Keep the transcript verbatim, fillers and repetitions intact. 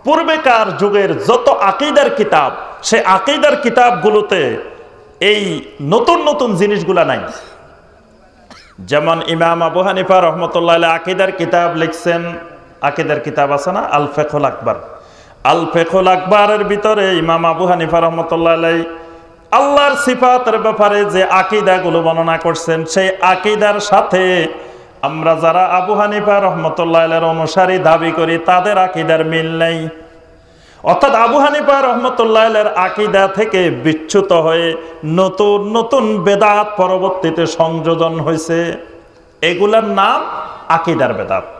পূর্বেকার যুগের যত আকীদার কিতাব, সে আকীদার কিতাবগুলোতে এই নতুন নতুন জিনিসগুলা নাই। যেমন ইমাম আবু হানিফা রহমতুল্লাহ আলাইহি আকীদার কিতাব লিখছেন, আকীদার কিতাব আছে না আল ফিকহুল আকবার, আল ফিকহুল আকবরের ভিতরে ইমাম আবু হানিফা রহমতুল্লাহ আলাইহি আল্লাহর সিফাতের ব্যাপারে যে আকীদাগুলো বর্ণনা করছেন, সেই আকীদার সাথে আমরা যারা আবু হানিফা রহমতুল্লাহ আলাইহির অনুসারী দাবি করি তাদের আকীদার মিল নেই। অর্থাৎ আবু হানিফা রহমতুল্লাহ আলাইহির আকীদা থেকে বিচ্যুত হয়ে নতুন নতুন বেদাত পরবর্তীতে সংযোজন হয়েছে, এগুলার নাম আকীদার বেদাত।